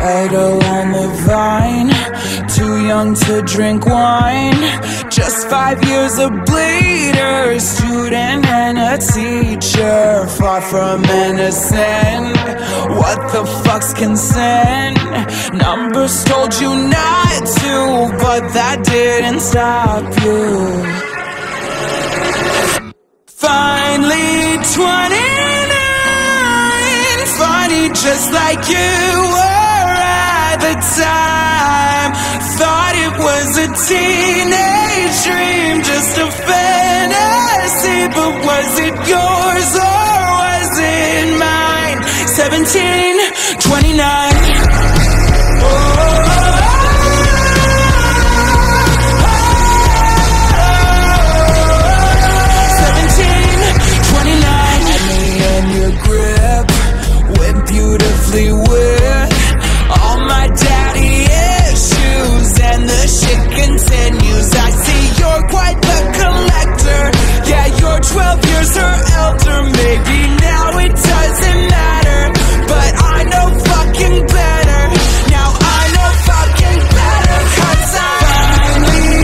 Idle on the vine, too young to drink wine. Just 5 years a bleeder, student and a teacher. Far from innocent, what the fuck's consent? Numbers told you not to, but that didn't stop you. Finally 29, funny just like you were at the time. Thought it was a teenage dream, just a fantasy, but was it yours or was it mine? 17, 29. Beautifully with all my daddy issues, and the shit continues. I see you're quite the collector. Yeah, you're 12 years her elder. Maybe now it doesn't matter, but I know fucking better. Now I know fucking better, 'cause I'm finally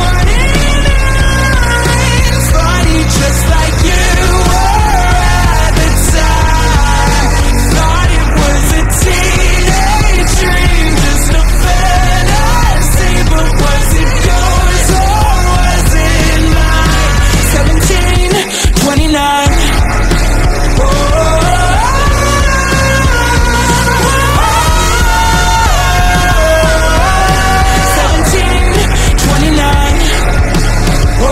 29. Funny just like you were at the time. Teenage dream, just a fantasy, but was it yours or was it mine? 17, 29. Oh, 17, 29. Oh,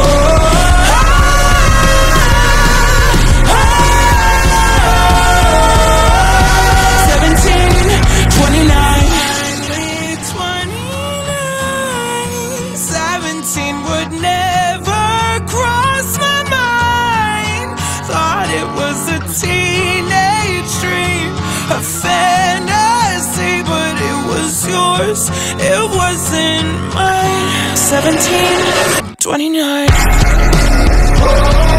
17 would never cross my mind. Thought it was a teenage dream, a fantasy, but it was yours, it wasn't mine. 17, 29.